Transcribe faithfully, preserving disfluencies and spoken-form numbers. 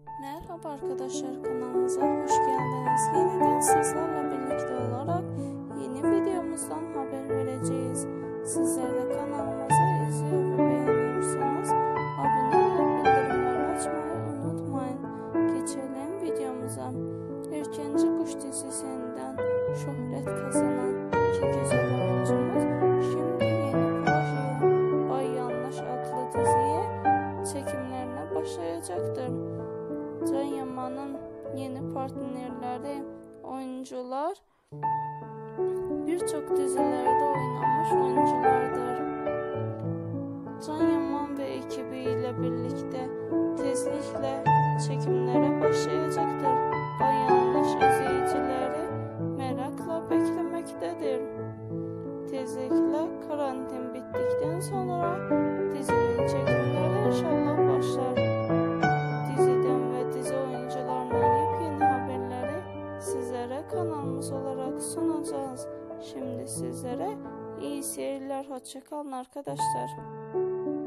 Merhaba arkadaşlar, kanalımıza hoş geldiniz. Yeniden sizlerle birlikte olarak yeni videomuzdan haber vereceğiz. Sizler de kanalımızı izliyor ve beğeniyorsanız abone olup bildirimleri açmayı unutmayın. Geçelim videomuza. İkinci Kuş dizisinden şöhret kazanan iki güzel oyuncumuz şimdi yeni projeye Bay Yanlış adlı diziye çekimlerine başlayacaktır. Can Yaman'ın yeni partnerleri oyuncular birçok dizilerde oynamış oyunculardır. Can Yaman ve ekibiyle birlikte tezlikle çekimlere başlayacaktır. Bay Yanlış izleyicileri merakla beklemektedir. Tezlikle karantin bittikten sonra dizinin çekimleri inşallah başlar. Kanalımız olarak sunacağız. Şimdi sizlere iyi seyirler. Hoşça kalın arkadaşlar.